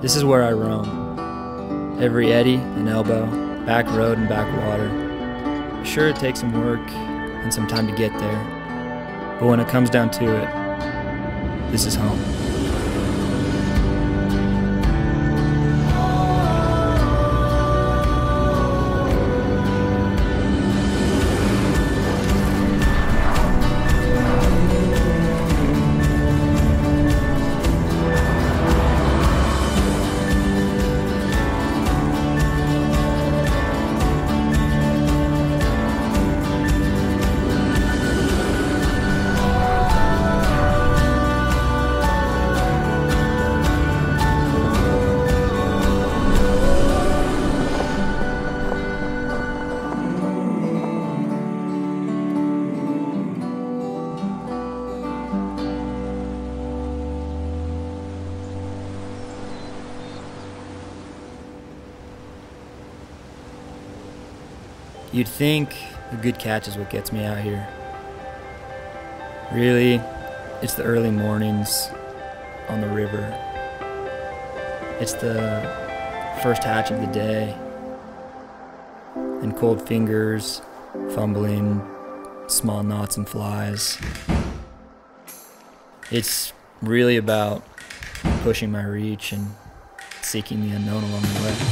This is where I roam. Every eddy and elbow, back road and back water. Sure, it takes some work and some time to get there, but when it comes down to it, this is home. You'd think a good catch is what gets me out here. Really, it's the early mornings on the river. It's the first hatch of the day, and cold fingers, fumbling, small knots and flies. It's really about pushing my reach and seeking the unknown along the way.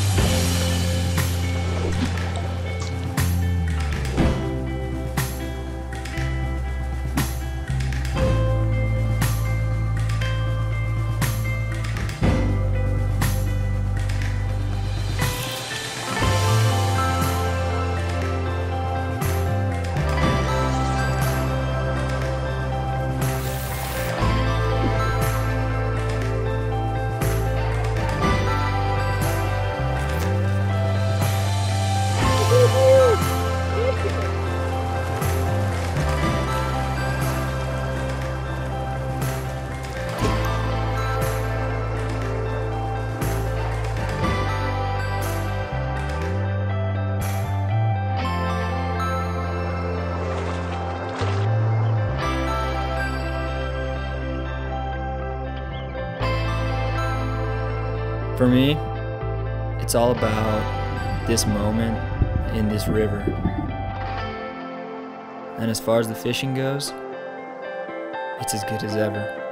For me, it's all about this moment in this river. And as far as the fishing goes, it's as good as ever.